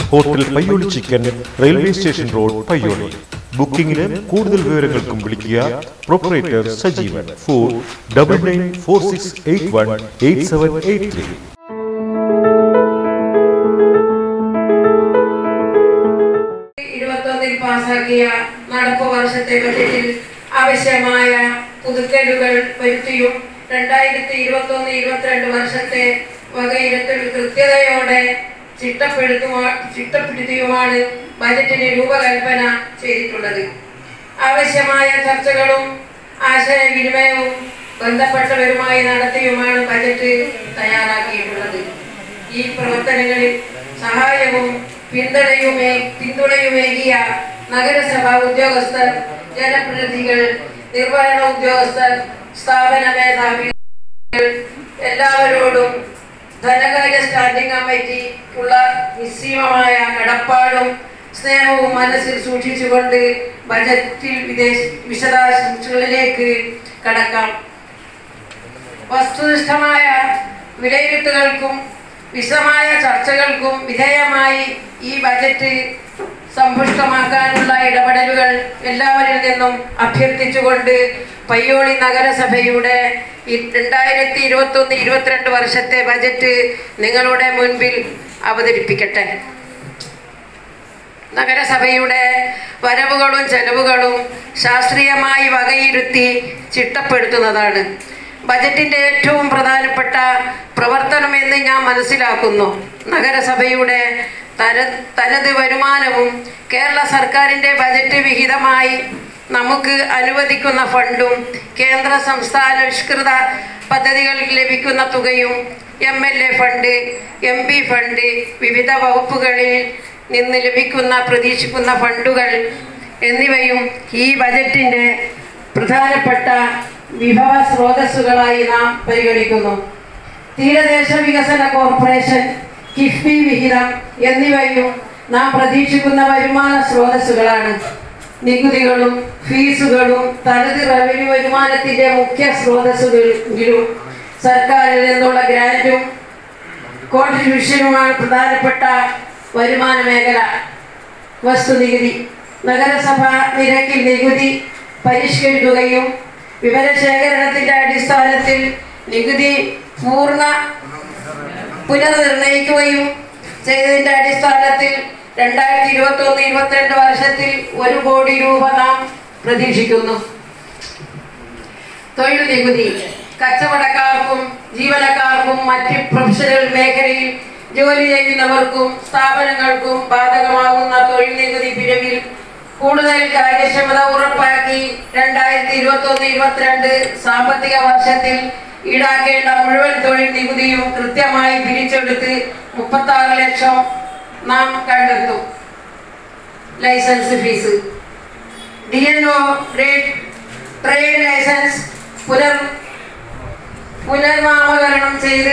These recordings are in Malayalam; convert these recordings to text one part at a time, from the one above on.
Hotel Payyoli chicken, railway station road, Payyoli. ബുക്കിംഗിന് കൂടുതൽ വിവരങ്ങൾക്കും വിളിക്കുക പ്രൊപ്പറേറ്റർ സജീവൻ 4946818783. പാസാക്കിയ നടപ്പ് വർഷത്തെ ബജറ്റിൽ ആവശ്യമായ പുതുക്കലുകൾ വരുത്തിയും 2021-22 വർഷത്തെ വകയിരുത്തൽ കൃത്യതയോടെ ചിട്ടപ്പെടുത്തിയുമാണ് ബജറ്റിന് രൂപകൽപ്പന ചെയ്തിട്ടുള്ളത്. ആവശ്യമായ ചർച്ചകളും ആശയവിനിമയവും ബന്ധപ്പെട്ടവരുമായി നടത്തിയുമാണ് ബജറ്റ് തയ്യാറാക്കിയിട്ടുള്ളത്. ഈ പ്രവർത്തനങ്ങളിൽ സഹായവും പിന്തുണയുമേകിയ നഗരസഭാ ഉദ്യോഗസ്ഥർ, ജനപ്രതിനിധികൾ, നിർവഹണ ഉദ്യോഗസ്ഥർ, സ്ഥാപന മേധാവികൾ എല്ലാവരോടും ധനകാര്യ സ്റ്റാൻഡിംഗ് കമ്മിറ്റിക്കുള്ള നിസ്സീമമായ കടപ്പാടും സ്നേഹവും മനസ്സിൽ സൂക്ഷിച്ചുകൊണ്ട് ബജറ്റിൽ വിശദാംശങ്ങളിലേക്ക് കടക്കാം. വസ്തുനിഷ്ഠമായ വിലയിരുത്തലുകൾക്കും വിശദമായ ചർച്ചകൾക്കും വിധേയമായി ഈ ബജറ്റ് സമ്പുഷ്ടമാക്കാനുള്ള ഇടപെടലുകൾ എല്ലാവരിൽ നിന്നും അഭ്യർത്ഥിച്ചുകൊണ്ട് പയ്യോളി നഗരസഭയുടെ 2021-22 വർഷത്തെ ബജറ്റ് നിങ്ങളുടെ മുൻപിൽ അവതരിപ്പിക്കട്ടെ. നഗരസഭയുടെ വരവുകളും ചെലവുകളും ശാസ്ത്രീയമായി വകയിരുത്തി ചിട്ടപ്പെടുത്തുന്നതാണ് ബജറ്റിൻ്റെ ഏറ്റവും പ്രധാനപ്പെട്ട പ്രവർത്തനമെന്ന് ഞാൻ മനസ്സിലാക്കുന്നു. നഗരസഭയുടെ തനത് വരുമാനവും കേരള സർക്കാരിൻ്റെ ബജറ്റ് വിഹിതമായി നമുക്ക് അനുവദിക്കുന്ന ഫണ്ടും കേന്ദ്ര സംസ്ഥാനവിഷ്കൃത പദ്ധതികൾക്ക് ലഭിക്കുന്ന തുകയും MLA ഫണ്ട്, MP ഫണ്ട്, വിവിധ വകുപ്പുകളിൽ നിന്ന് പ്രതീക്ഷിക്കുന്ന ഫണ്ടുകൾ എന്നിവയും ഈ ബജറ്റിൻ്റെ പ്രധാനപ്പെട്ട വിഭവ സ്രോതസ്സുകളായി നാം പരിഗണിക്കുന്നു. തീരദേശ വികസന കോർപ്പറേഷൻ, കിഫ്ബി വിഹിതം എന്നിവയും നാം പ്രതീക്ഷിക്കുന്ന വരുമാന സ്രോതസ്സുകളാണ്. നികുതികളും ഫീസുകളും തനത് റവന്യൂ വരുമാനത്തിൻ്റെ മുഖ്യ സ്രോതസ്സുകളെങ്കിലും സർക്കാരിൽ നിന്നുള്ള ഗ്രാൻറ്റും കോൺട്രിബ്യൂഷനുമാണ് പ്രധാനപ്പെട്ട വരുമാന മേഖല. വസ്തുനികുതി, നഗരസഭ നിരക്കിൽ നികുതി പരിഷ്കരിക്കുകയും വിവരശേഖരണത്തിൻ്റെ അടിസ്ഥാനത്തിൽ നികുതി പുനർനിർണയിക്കുകയും ചെയ്തതിൻ്റെ അടിസ്ഥാനത്തിൽ 2021-22 വർഷത്തിൽ 1 കോടി രൂപ നാം പ്രതീക്ഷിക്കുന്നു. തൊഴിൽ നികുതി, കച്ചവടക്കാർക്കും ജീവനക്കാർക്കും മറ്റ് പ്രൊഫഷണൽ മേഖലയിൽ ജോലി ചെയ്യുന്നവർക്കും സ്ഥാപനങ്ങൾക്കും ബാധകമാകുന്ന തൊഴിൽ നികുതി പിരിവിൽ കൂടുതൽ കാര്യക്ഷമത ഉറപ്പാക്കി 2021-22 സാമ്പത്തിക വർഷത്തിൽ ഈടാക്കേണ്ട മുഴുവൻ തൊഴിൽ നികുതിയും കൃത്യമായി പിരിച്ചെടുത്ത് 36 ലക്ഷം നാം കണ്ടെത്തും. License fees, DNO trade license പുനർനാമകരണം ചെയ്ത്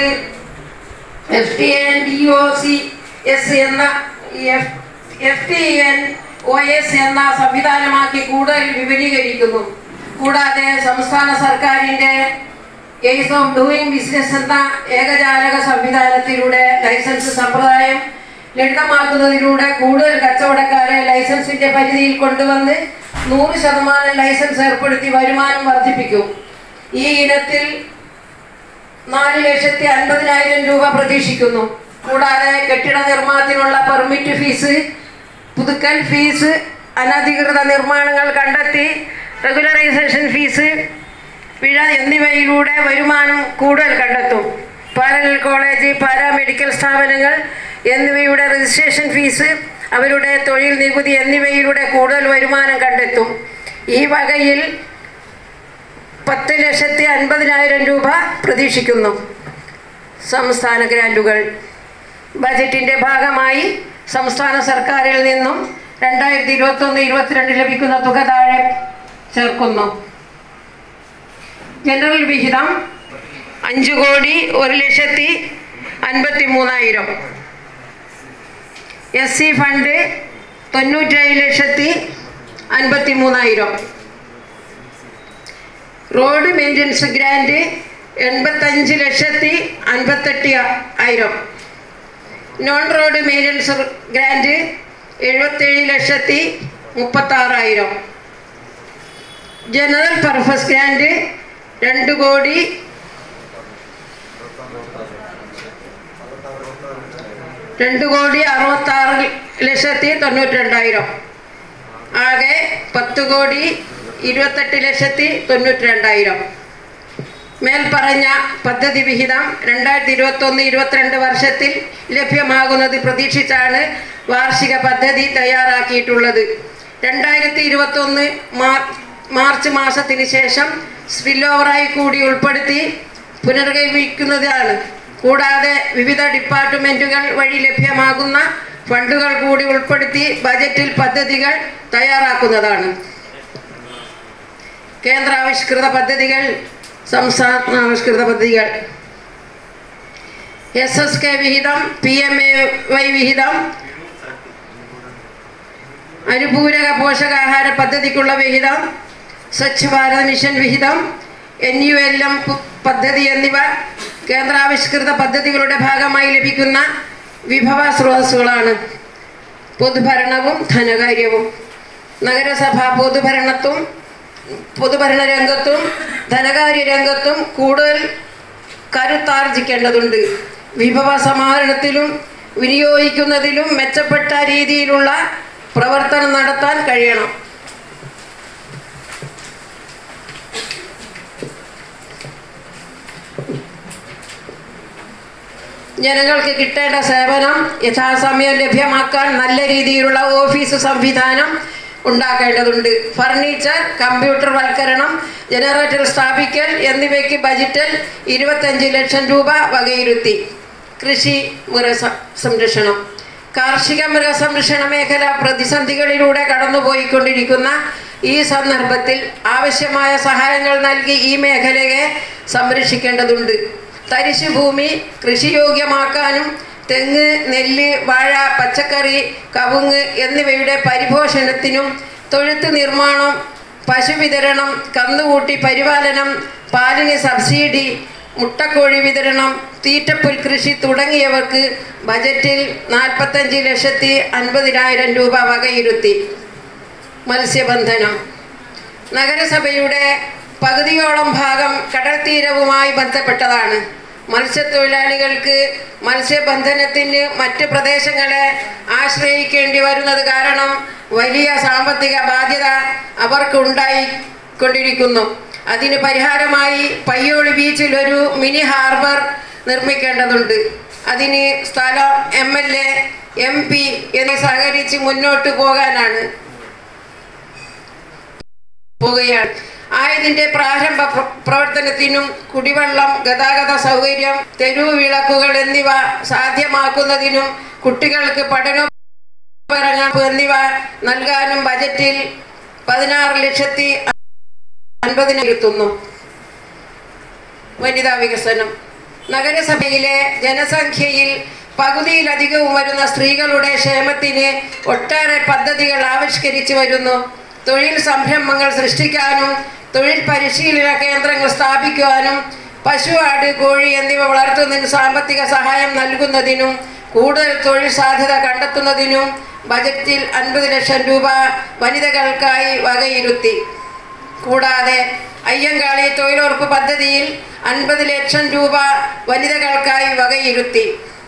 FTNOS എന്ന സംവിധാനമാക്കി കൂടുതൽ വിപുലീകരിക്കുന്നു. കൂടാതെ സംസ്ഥാന സർക്കാരിൻ്റെ എയ്സ് ഓഫ് ഡൂയിങ് ബിസിനസ് എന്ന ഏകജാലക സംവിധാനത്തിലൂടെ ലൈസൻസ് സമ്പ്രദായം ലളിതമാക്കുന്നതിലൂടെ കൂടുതൽ കച്ചവടക്കാരെ ലൈസൻസിൻ്റെ പരിധിയിൽ കൊണ്ടുവന്ന് 100% ലൈസൻസ് ഏർപ്പെടുത്തി വരുമാനം വർദ്ധിപ്പിക്കും. ഈ ഇനത്തിൽ 4,50,000 രൂപ പ്രതീക്ഷിക്കുന്നു. കൂടാതെ കെട്ടിട നിർമ്മാണത്തിനുള്ള പെർമിറ്റ് ഫീസ്, പുതുക്കൽ ഫീസ്, അനധികൃത നിർമ്മാണങ്ങൾ കണ്ടെത്തി റെഗുലറൈസേഷൻ ഫീസ്, പിഴ എന്നിവയിലൂടെ വരുമാനം കൂടുതൽ കണ്ടെത്തും. പാരലൽ കോളേജ്, പാരാമെഡിക്കൽ സ്ഥാപനങ്ങൾ എന്നിവയുടെ രജിസ്ട്രേഷൻ ഫീസ്, അവരുടെ തൊഴിൽ നികുതി എന്നിവയിലൂടെ കൂടുതൽ വരുമാനം കണ്ടെത്തും. ഈ വകയിൽ 10,50,000 രൂപ പ്രതീക്ഷിക്കുന്നു. സംസ്ഥാന ഗ്രാൻറ്റുകൾ, ബജറ്റിൻ്റെ ഭാഗമായി സംസ്ഥാന സർക്കാരിൽ നിന്നും 2021-22 ലഭിക്കുന്ന തുക താഴെ ചേർക്കുന്നു. ജനറൽ വിഹിതം 5,01,53,000. SC fund 97,53,000. Road maintenance grant 85,58,000. Non road maintenance grant 77,36,000. General purpose grant 2,66,92,000. ആകെ 10,28,92,000. മേൽപ്പറഞ്ഞ പദ്ധതി വിഹിതം 2021-22 വർഷത്തിൽ ലഭ്യമാകുന്നത് പ്രതീക്ഷിച്ചാണ് വാർഷിക പദ്ധതി തയ്യാറാക്കിയിട്ടുള്ളത്. 2021 മാർച്ച് മാസത്തിന് ശേഷം സ്പില്ലോവറായി കൂടി ഉൾപ്പെടുത്തി പുനർനിർമ്മിക്കുന്നതാണ്. കൂടാതെ വിവിധ ഡിപ്പാർട്ട്മെൻറ്റുകൾ വഴി ലഭ്യമാകുന്ന ഫണ്ടുകൾ കൂടി ഉൾപ്പെടുത്തി ബജറ്റിൽ പദ്ധതികൾ തയ്യാറാക്കുന്നതാണ്. കേന്ദ്രാവിഷ്കൃത പദ്ധതികൾ, സംസ്ഥാനാവിഷ്കൃത പദ്ധതികൾ, SSK വിഹിതം, PMAY വിഹിതം, അനുപൂരക പോഷകാഹാര പദ്ധതിക്കുള്ള വിഹിതം, സ്വച്ഛ് ഭാരത് മിഷൻ വിഹിതം, NULM പദ്ധതി എന്നിവ കേന്ദ്രാവിഷ്കൃത പദ്ധതികളുടെ ഭാഗമായി ലഭിക്കുന്ന വിഭവ സ്രോതസ്സുകളാണ്. പൊതുഭരണവും ധനകാര്യവും. നഗരസഭ പൊതുഭരണ രംഗത്തും ധനകാര്യ രംഗത്തും കൂടുതൽ കരുത്താർജിക്കേണ്ടതുണ്ട്. വിഭവ സമാഹരണത്തിലും വിനിയോഗിക്കുന്നതിലും മെച്ചപ്പെട്ട രീതിയിലുള്ള പ്രവർത്തനം നടത്താൻ കഴിയണം. ജനങ്ങൾക്ക് കിട്ടേണ്ട സേവനം യഥാസമയം ലഭ്യമാക്കാൻ നല്ല രീതിയിലുള്ള ഓഫീസ് സംവിധാനം ഉണ്ടാക്കേണ്ടതുണ്ട്. ഫർണിച്ചർ, കമ്പ്യൂട്ടർ വൽക്കരണം, ജനറേറ്റർ സ്ഥാപിക്കൽ എന്നിവയ്ക്ക് ബജറ്റിൽ 25 ലക്ഷം രൂപ വകയിരുത്തി. കൃഷി മൃഗസംരക്ഷണം. കാർഷിക മൃഗസംരക്ഷണ മേഖല പ്രതിസന്ധികളിലൂടെ കടന്നുപോയിക്കൊണ്ടിരിക്കുന്ന ഈ സന്ദർഭത്തിൽ ആവശ്യമായ സഹായങ്ങൾ നൽകി ഈ മേഖലയെ സംരക്ഷിക്കേണ്ടതുണ്ട്. തരിശു ഭൂമി കൃഷിയോഗ്യമാക്കാനും തെങ്ങ്, നെല്ല്, വാഴ, പച്ചക്കറി, കവുങ്ങ് എന്നിവയുടെ പരിപോഷണത്തിനും തൊഴുത്ത് നിർമ്മാണം, പശു വിതരണം, കന്നുകൂട്ടി പരിപാലനം, പാലിന് സബ്സിഡി, മുട്ടക്കോഴി വിതരണം, തീറ്റപ്പുൽ കൃഷി തുടങ്ങിയവർക്ക് ബജറ്റിൽ 45,50,000 രൂപ വകയിരുത്തി. മത്സ്യബന്ധനം. നഗരസഭയുടെ പകുതിയോളം ഭാഗം കടൽ തീരവുമായി ബന്ധപ്പെട്ടതാണ്. മത്സ്യത്തൊഴിലാളികൾക്ക് മത്സ്യബന്ധനത്തിന് മറ്റ് പ്രദേശങ്ങളെ ആശ്രയിക്കേണ്ടി വരുന്നത് കാരണം വലിയ സാമ്പത്തിക ബാധ്യത അവർക്ക് ഉണ്ടായിക്കൊണ്ടിരിക്കുന്നു. അതിന് പരിഹാരമായി പയ്യോളി ബീച്ചിൽ ഒരു മിനി ഹാർബർ നിർമ്മിക്കേണ്ടതുണ്ട്. അതിന് സ്ഥലം MLA, MP എന്നിവ സഹകരിച്ച് മുന്നോട്ട് പോവുകയാണ്. ആയതിൻ്റെ പ്രാരംഭ പ്രവർത്തനത്തിനും കുടിവെള്ളം, ഗതാഗത സൗകര്യം, തെരുവ് വിളക്കുകൾ എന്നിവ സാധ്യമാക്കുന്നതിനും കുട്ടികൾക്ക് പഠനോപകരണങ്ങൾ എന്നിവ നൽകാനും ബജറ്റിൽ 16,50,000 ഇരുത്തുന്നു. വനിതാ വികസനം. നഗരസഭയിലെ ജനസംഖ്യയിൽ പകുതിയിലധികവും വരുന്ന സ്ത്രീകളുടെ ക്ഷേമത്തിന് ഒട്ടേറെ പദ്ധതികൾ ആവിഷ്കരിച്ചു വരുന്നു. തൊഴിൽ സംരംഭങ്ങൾ സൃഷ്ടിക്കാനും തൊഴിൽ പരിശീലന കേന്ദ്രങ്ങൾ സ്ഥാപിക്കുവാനും പശു, ആട്, കോഴി എന്നിവ വളർത്തുന്നതിന് സാമ്പത്തിക സഹായം നൽകുന്നതിനും കൂടുതൽ തൊഴിൽ സാധ്യത കണ്ടെത്തുന്നതിനും ബജറ്റിൽ 50 ലക്ഷം രൂപ വനിതകൾക്കായി വകയിരുത്തി. കൂടാതെ അയ്യങ്കാളി തൊഴിലുറപ്പ് പദ്ധതിയിൽ 50 ലക്ഷം രൂപ വനിതകൾക്കായി വകയിരുത്തി.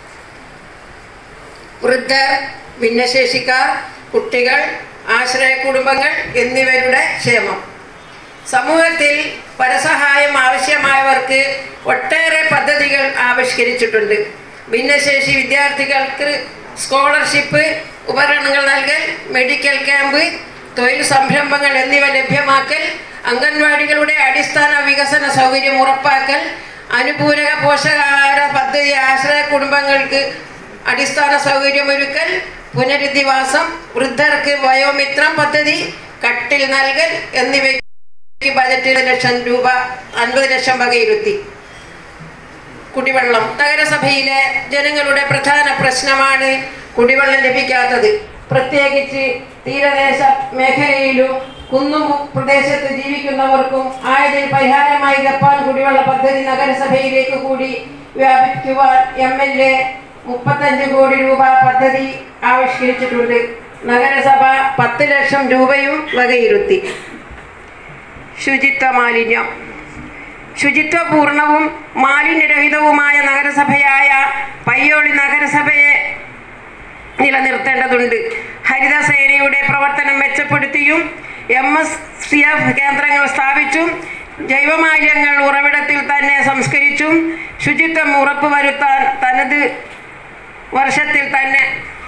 വൃദ്ധർ, ഭിന്നശേഷിക്കാർ, കുട്ടികൾ, ആശ്രയ കുടുംബങ്ങൾ എന്നിവരുടെ ക്ഷേമം. സമൂഹത്തിൽ പരസഹായം ആവശ്യമായവർക്ക് ഒട്ടേറെ പദ്ധതികൾ ആവിഷ്കരിച്ചിട്ടുണ്ട്. ഭിന്നശേഷി വിദ്യാർത്ഥികൾക്ക് സ്കോളർഷിപ്പ്, ഉപകരണങ്ങൾ നൽകൽ, മെഡിക്കൽ ക്യാമ്പ്, തൊഴിൽ സംരംഭങ്ങൾ എന്നിവ ലഭ്യമാക്കൽ, അംഗൻവാടികളുടെ അടിസ്ഥാന വികസന സൗകര്യം ഉറപ്പാക്കൽ, അനുപൂരക പോഷകാഹാര പദ്ധതി ആശ്രയ കുടുംബങ്ങൾക്ക് അടിസ്ഥാന സൗകര്യമൊരുക്കൽ, പുനരധിവാസം, വൃദ്ധർക്ക് വയോമിത്രം പദ്ധതി, കട്ടിൽ നൽകൽ എന്നിവയ്ക്ക് ബജറ്റിൽ 50 ലക്ഷം വകയിരുത്തി. കുടിവെള്ളം. നഗരസഭയിലെ ജനങ്ങളുടെ പ്രധാന പ്രശ്നമാണ് കുടിവെള്ളം ലഭിക്കാത്തത്. പ്രത്യേകിച്ച് തീരദേശ മേഖലയിലും കുന്നും പ്രദേശത്ത് ജീവിക്കുന്നവർക്കും ആയതിന് പരിഹാരമായി ജപ്പാൻ കുടിവെള്ള പദ്ധതി നഗരസഭയിലേക്ക് കൂടി വ്യാപിക്കുവാൻ MLA 35 കോടി രൂപ പദ്ധതി ആവിഷ്കരിച്ചിട്ടുണ്ട്. നഗരസഭ 10 ലക്ഷം രൂപയും വകയിരുത്തി. ശുചിത്വ മാലിന്യം. ശുചിത്വപൂർണവും മാലിന്യരഹിതവുമായ നഗരസഭയായ പയ്യോളി നഗരസഭയെ നിലനിർത്തേണ്ടതുണ്ട്. ഹരിതസേനയുടെ പ്രവർത്തനം മെച്ചപ്പെടുത്തിയും MSCF കേന്ദ്രങ്ങൾ സ്ഥാപിച്ചും ജൈവമാലിന്യങ്ങൾ ഉറവിടത്തിൽ തന്നെ സംസ്കരിച്ചും ശുചിത്വം ഉറപ്പുവരുത്താൻ തനത് വർഷത്തിൽ തന്നെ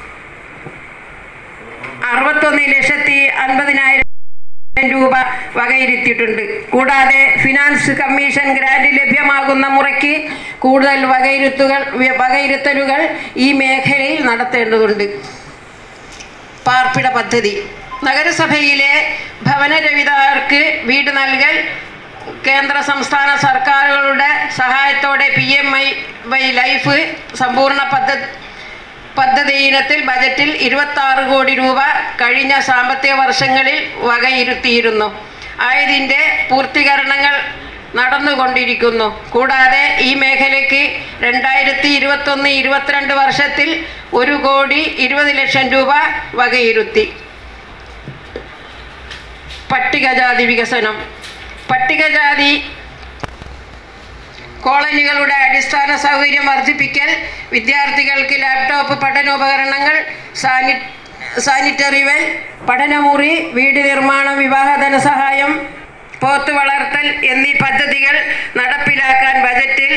61,50,000 രൂപ വകയിരുത്തിയിട്ടുണ്ട്. കൂടാതെ ഫിനാൻസ് കമ്മീഷൻ ഗ്രാന്റ് ലഭ്യമാകുന്ന മുറയ്ക്ക് കൂടുതൽ വകയിരുത്തലുകൾ ഈ മേഖലയിൽ നടത്തേണ്ടതുണ്ട്. പാർപ്പിട പദ്ധതി. നഗരസഭയിലെ ഭവനരഹിതർക്ക് വീട് നൽകൽ കേന്ദ്ര സംസ്ഥാന സർക്കാരുകളുടെ സഹായത്തോടെ PMI ലൈഫ് സമ്പൂർണ്ണ പദ്ധതി ഇനത്തിൽ ബജറ്റിൽ 26 കോടി രൂപ കഴിഞ്ഞ സാമ്പത്തിക വർഷങ്ങളിൽ വകയിരുത്തിയിരുന്നു. ആയതിൻ്റെ പൂർത്തീകരണങ്ങൾ നടന്നുകൊണ്ടിരിക്കുന്നു. കൂടാതെ ഈ മേഖലയ്ക്ക് 2021-22 വർഷത്തിൽ 1,20,00,000 രൂപ വകയിരുത്തി. പട്ടികജാതി വികസനം. പട്ടികജാതി കോളനികളുടെ അടിസ്ഥാന സൗകര്യം വർദ്ധിപ്പിക്കൽ, വിദ്യാർത്ഥികൾക്ക് ലാപ്ടോപ്പ്, പഠനോപകരണങ്ങൾ, സാനിറ്ററി വെൽ, പഠനമുറി, വീട് നിർമ്മാണം, വിവാഹ ധനസഹായം, പോത്ത് വളർത്തൽ എന്നീ പദ്ധതികൾ നടപ്പിലാക്കാൻ ബജറ്റിൽ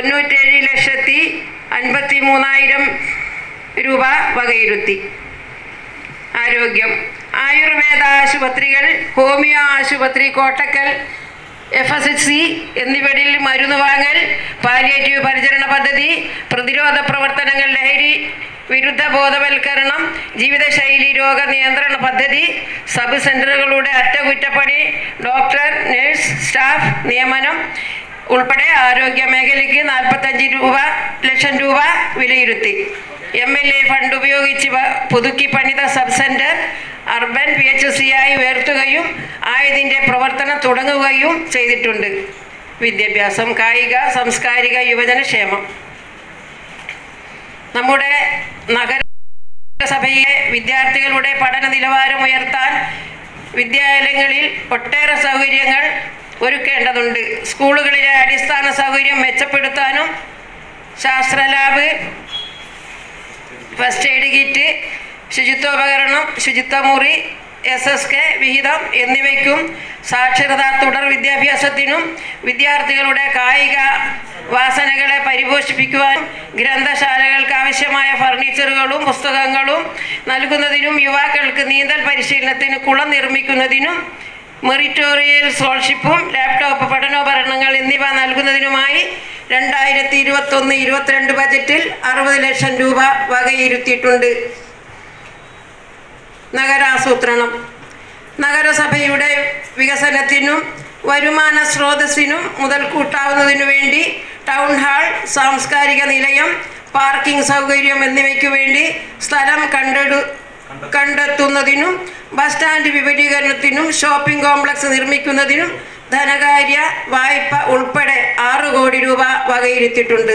97,53,000 രൂപ വകയിരുത്തി. ആരോഗ്യം. ആയുർവേദ ആശുപത്രികൾ, ഹോമിയോ ആശുപത്രി, കോട്ടക്കൽ FSHC എന്നിവയിൽ മരുന്ന് വാങ്ങൽ, പാലിയേറ്റീവ് പരിചരണ പദ്ധതി, പ്രതിരോധ പ്രവർത്തനങ്ങൾ, ലഹരി വിരുദ്ധ ബോധവൽക്കരണം, ജീവിതശൈലി രോഗ നിയന്ത്രണ പദ്ധതി, സബ് സെൻ്ററുകളുടെ അറ്റകുറ്റപ്പണി, ഡോക്ടർ, നഴ്സ്, സ്റ്റാഫ് നിയമനം ഉൾപ്പെടെ ആരോഗ്യ മേഖലയ്ക്ക് 45 ലക്ഷം രൂപ വിലയിരുത്തി. MLA ഫണ്ട് ഉപയോഗിച്ച് പുതുക്കി പണിത സബ് സെൻ്റർ അർബൻ PHC ആയി ഉയർത്തുകയും ആയതിൻ്റെ പ്രവർത്തനം തുടങ്ങുകയും ചെയ്തിട്ടുണ്ട്. വിദ്യാഭ്യാസം, കായിക, സാംസ്കാരിക, യുവജനക്ഷേമം. നമ്മുടെ നഗരസഭയിലെ വിദ്യാർത്ഥികളുടെ പഠന നിലവാരം ഉയർത്താൻ വിദ്യാലയങ്ങളിൽ ഒട്ടേറെ സൗകര്യങ്ങൾ ഒരുക്കേണ്ടതുണ്ട്. സ്കൂളുകളിലെ അടിസ്ഥാന സൗകര്യം മെച്ചപ്പെടുത്താനും ശാസ്ത്ര ലാബ്, ഫസ്റ്റ് എയ്ഡ് കിറ്റ്, ശുചിത്വോപകരണം, ശുചിത്വമുറി, SSK വിഹിതം എന്നിവയ്ക്കും സാക്ഷരതാ തുടർ വിദ്യാഭ്യാസത്തിനും വിദ്യാർത്ഥികളുടെ കായിക വാസനകളെ പരിപോഷിപ്പിക്കുവാനും ഗ്രന്ഥശാലകൾക്ക് ആവശ്യമായ ഫർണിച്ചറുകളും പുസ്തകങ്ങളും നൽകുന്നതിനും യുവാക്കൾക്ക് നീന്തൽ പരിശീലനത്തിന് കുളം നിർമ്മിക്കുന്നതിനും മെറിറ്റോറിയൽ സ്കോളർഷിപ്പും ലാപ്ടോപ്പ്, പഠനോപകരണങ്ങൾ എന്നിവ നൽകുന്നതിനുമായി 2021-22 ബജറ്റിൽ 60 ലക്ഷം രൂപ വകയിരുത്തിയിട്ടുണ്ട്. നഗരാസൂത്രണം. നഗരസഭയുടെ വികസനത്തിനും വരുമാന സ്രോതസ്സിനും മുതൽക്കൂട്ടാവുന്നതിനു വേണ്ടി ടൗൺ ഹാൾ, സാംസ്കാരിക നിലയം, പാർക്കിംഗ് സൗകര്യം എന്നിവയ്ക്കു വേണ്ടി സ്ഥലം കണ്ടെത്തുന്നതിനും ബസ് സ്റ്റാൻഡ് വിപുലീകരണത്തിനും ഷോപ്പിംഗ് കോംപ്ലക്സ് നിർമ്മിക്കുന്നതിനും ധനകാര്യ വായ്പ ഉൾപ്പെടെ 6 കോടി രൂപ വകയിരുത്തിയിട്ടുണ്ട്.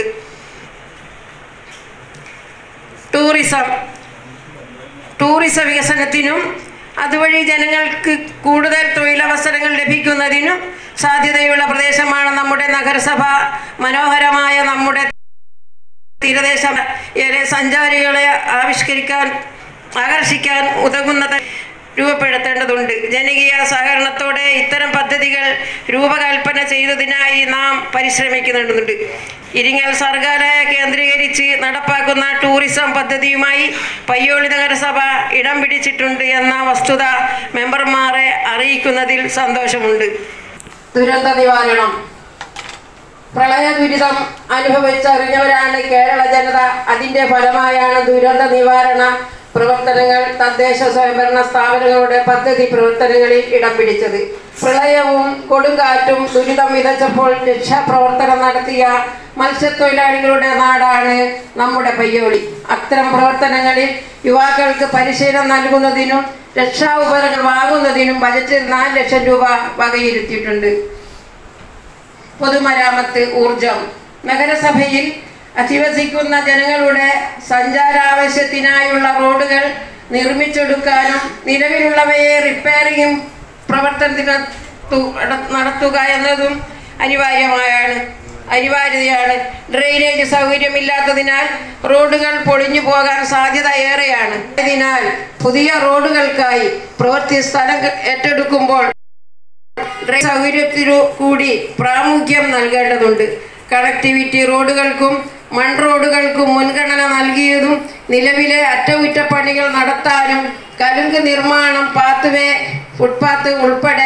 ടൂറിസ വികസനത്തിനും അതുവഴി ജനങ്ങൾക്ക് കൂടുതൽ തൊഴിലവസരങ്ങൾ ലഭിക്കുന്നതിനും സാധ്യതയുള്ള പ്രദേശമാണ് നമ്മുടെ നഗരസഭ. മനോഹരമായ നമ്മുടെ തീരദേശ സഞ്ചാരികളെ ആകർഷിക്കാൻ ഉതകുന്ന രൂപപ്പെടുത്തേണ്ടതുണ്ട്. ജനകീയ സഹകരണത്തോടെ ഇത്തരം പദ്ധതികൾ രൂപകൽപ്പന ചെയ്തതിനായി നാം പരിശ്രമിക്കുന്നുണ്ട്. ഇരിങ്ങൽ സർഗാലയ കേന്ദ്രീകരിച്ച് നടപ്പാക്കുന്ന ടൂറിസം പദ്ധതിയുമായി പയ്യോളി നഗരസഭ ഇടം പിടിച്ചിട്ടുണ്ട് എന്ന വസ്തുത മെമ്പർമാരെ അറിയിക്കുന്നതിൽ സന്തോഷമുണ്ട്. ദുരന്ത നിവാരണം. പ്രളയ ദുരിതം അനുഭവിച്ചറിഞ്ഞവരാണ് കേരള ജനത. അതിൻ്റെ ഫലമായാണ് ദുരന്ത നിവാരണ പ്രവർത്തനങ്ങൾ തദ്ദേശ സ്വയംഭരണ സ്ഥാപനങ്ങളുടെ പദ്ധതി പ്രവർത്തനങ്ങളിൽ ഇടം പിടിച്ചത്. പ്രളയവും കൊടുങ്കാറ്റും ദുരിതം വിതച്ചപ്പോൾ രക്ഷാപ്രവർത്തനം നടത്തിയ മത്സ്യത്തൊഴിലാളികളുടെ നാടാണ് നമ്മുടെ പയ്യോളി. അത്തരം പ്രവർത്തനങ്ങളിൽ യുവാക്കൾക്ക് പരിശീലനം നൽകുന്നതിനും രക്ഷാ ഉപകരണങ്ങൾ വാങ്ങുന്നതിനും ബജറ്റിൽ 4 ലക്ഷം രൂപ വകയിരുത്തിയിട്ടുണ്ട്. പൊതുമരാമത്ത്, ഊർജം. നഗരസഭയിൽ അധിവസിക്കുന്ന ജനങ്ങളുടെ സഞ്ചാരാവശ്യത്തിനായുള്ള റോഡുകൾ നിർമ്മിച്ചെടുക്കാനും നിലവിലുള്ളവയെ റിപ്പയറിംഗും പ്രവർത്തനത്തിന് നടത്തുക എന്നതും അനിവാര്യതയാണ്. ഡ്രെയിനേജ് സൗകര്യമില്ലാത്തതിനാൽ റോഡുകൾ പൊളിഞ്ഞു പോകാൻ സാധ്യത ഏറെയാണ്. അതിനാൽ പുതിയ റോഡുകൾക്കായി പ്രവൃത്തി സ്ഥലം ഏറ്റെടുക്കുമ്പോൾ ഡ്രെയിനേജ് സൗകര്യത്തിനു കൂടി പ്രാമുഖ്യം നൽകേണ്ടതുണ്ട്. കണക്ടിവിറ്റി റോഡുകൾക്കും റോഡുകൾക്കും മുൻഗണന നൽകിയതും നിലവിലെ അറ്റകുറ്റപ്പണികൾ നടത്താനും കലുങ്ക് നിർമ്മാണം, പാത്വേ, ഫുട്പാത്ത് ഉൾപ്പെടെ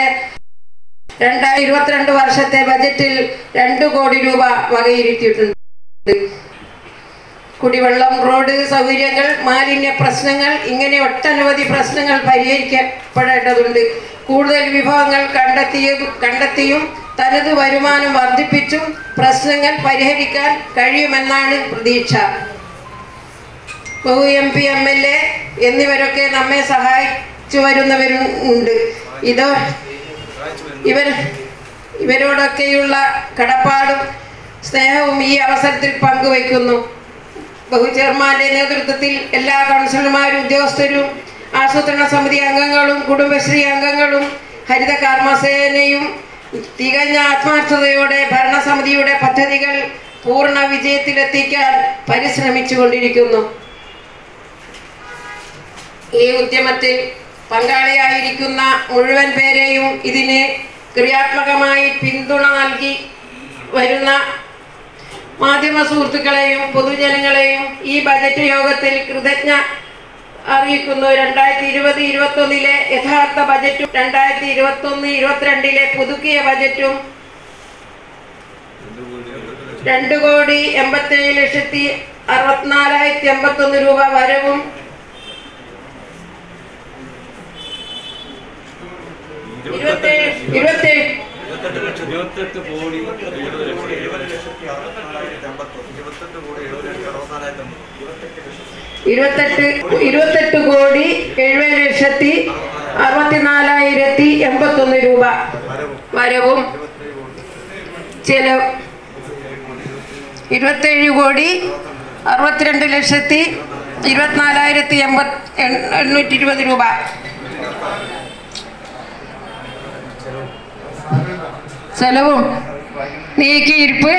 2022 വർഷത്തെ ബജറ്റിൽ 2 കോടി രൂപ വകയിരുത്തിയിട്ടുണ്ട്. കുടിവെള്ളം, റോഡ് സൗകര്യങ്ങൾ, മാലിന്യ പ്രശ്നങ്ങൾ, ഇങ്ങനെ ഒട്ടനവധി പ്രശ്നങ്ങൾ പരിഹരിക്കപ്പെടേണ്ടതുണ്ട്. കൂടുതൽ വിഭവങ്ങൾ കണ്ടെത്തിയും തനത് വരുമാനം വർദ്ധിപ്പിച്ചും പ്രശ്നങ്ങൾ പരിഹരിക്കാൻ കഴിയുമെന്നാണ് പ്രതീക്ഷ. ബഹു MP, MLA എന്നിവരൊക്കെ നമ്മെ സഹായിച്ചു വരുന്നവരുണ്ട്. ഇവരോടൊക്കെയുള്ള കടപ്പാടും സ്നേഹവും ഈ അവസരത്തിൽ പങ്കുവയ്ക്കുന്നു. ചെയർമാന്റെ നേതൃത്വത്തിൽ എല്ലാ കൗൺസിലർമാരും, ഉദ്യോഗസ്ഥരും, ആസൂത്രണ സമിതി അംഗങ്ങളും, കുടുംബശ്രീ അംഗങ്ങളും, ഹരിത കർമ്മസേനയും തികഞ്ഞ ആത്മാർത്ഥതയോടെ ഭരണസമിതിയുടെ പദ്ധതികൾ പൂർണ്ണ വിജയത്തിലെത്തിക്കാൻ പരിശ്രമിച്ചുകൊണ്ടിരിക്കുന്നു. ഈ ഉദ്യമത്തിൽ പങ്കാളിയായിരിക്കുന്ന മുഴുവൻ പേരെയും ഇതിന് ക്രിയാത്മകമായി പിന്തുണ നൽകി വരുന്ന മാധ്യമ സുഹൃത്തുക്കളെയും പൊതുജനങ്ങളെയും ഈ ബജറ്റ് യോഗത്തിൽ കൃതജ്ഞ അറിയിക്കുന്നു. 2020-21 യഥാർത്ഥ ബജറ്റും 2021-22 പുതുക്കിയ ബജറ്റും 2,87,64,081 രൂപ വരവും 28,70,64,081 രൂപ വരവും 27,62,24,820 രൂപ. ചെലവും നീക്കിയിരിപ്പ്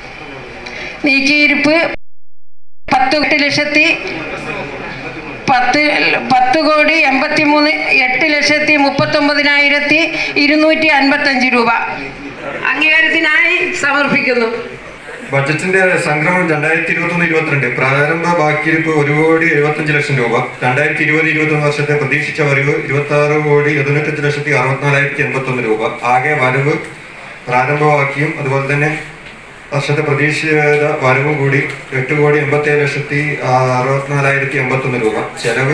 10,83,839,255 രൂപ അംഗീകാരത്തിനായി സമർപ്പിക്കുന്നു. ബജറ്റിന്റെ സംഗ്രഹം 2021-22 പ്രാരംഭ ബാക്കിയിരിപ്പ് 1,75,00,000 രൂപ. 2020-21 വർഷത്തെ പ്രതീക്ഷിച്ച വരവ് 26,95,64,081 രൂപ. ആകെ വരവ് പ്രാരംഭ ബാക്കിയും അതുപോലെ തന്നെ വർഷത്തെ പ്രതീക്ഷിത വരവും കൂടി 8,87,64,081 രൂപ. ചെലവ്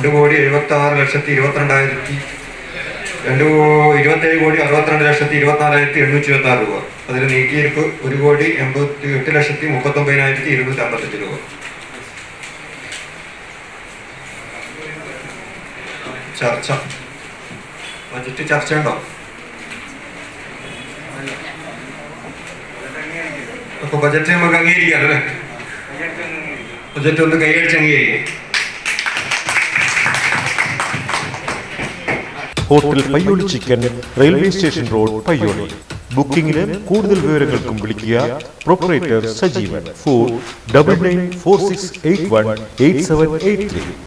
27,62,24,826 രൂപ. അതിൽ നീക്കിയിരിപ്പ് 1,88,39,255 രൂപ. ചർച്ച, ബജറ്റ് ചർച്ച ഉണ്ടോ? അപ്പൊ ബജറ്റ് നമുക്ക് അംഗീകരിക്കാമല്ലോ അല്ലേ? ബജറ്റ് ഒന്ന് കൈയടിച്ച് അംഗീകരിക്കാം. Hotel Payyoli chicken, railway station road, Payyoli. ബുക്കിംഗിന് കൂടുതൽ വിവരങ്ങൾക്കും വിളിക്കുക പ്രൊപ്പറേറ്റർ സജീവൻ. 4994681878.